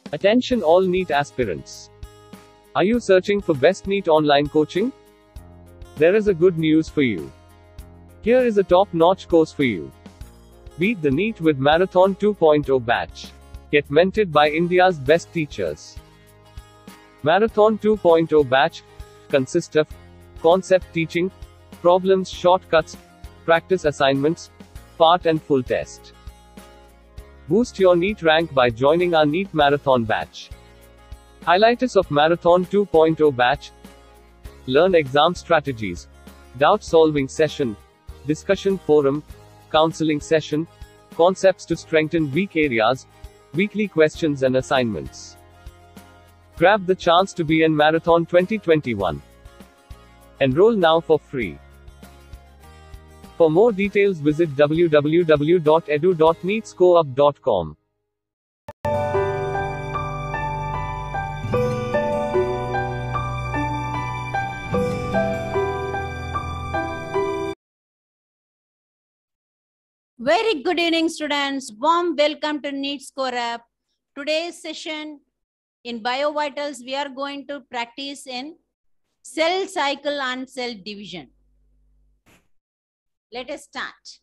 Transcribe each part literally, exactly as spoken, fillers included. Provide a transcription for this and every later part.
Attention all NEET aspirants. Are you searching for best NEET online coaching? There is a good news for you. Here is a top-notch course for you. Beat the NEET with Marathon two point oh batch. Get mentored by India's best teachers. Marathon two point oh batch consists of concept teaching, problems, shortcuts, practice assignments, part and full test. Boost your NEET rank by joining our NEET Marathon batch. Highlights of Marathon two point oh batch: learn exam strategies, doubt solving session, discussion forum, counseling session, concepts to strengthen weak areas, weekly questions and assignments. Grab the chance to be in Marathon twenty twenty-one. Enroll now for free. For more details visit w w w dot edu dot neet score up dot com. Very good evening, students. Warm welcome to NEET Score Up. Today's session in BioVitals, we are going to practice in cell cycle and cell division. Let us start.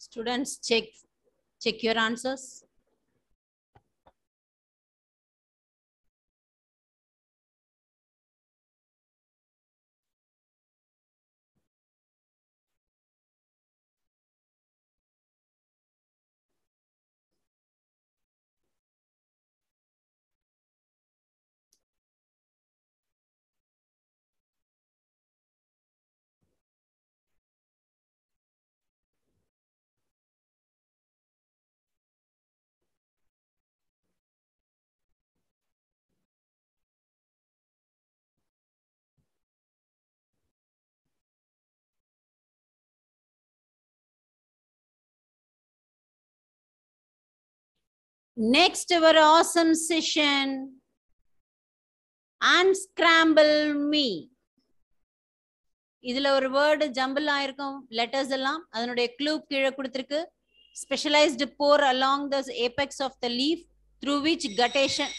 Students, check, check your answers. Next, our awesome session, unscramble me. இதுல ஒரு word jumble ஆயிருக்கும் letters எல்லாம் அதனுடைய clue கீழே கொடுத்திருக்கு. Specialized pore along the apex of the leaf through which guttation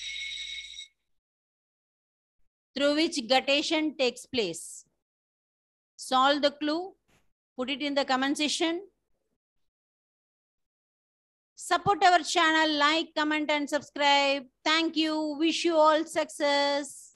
through which guttation takes place. Solve the clue. Put it in the comment section. Support our channel, like, comment and subscribe. Thank you. Wish you all success.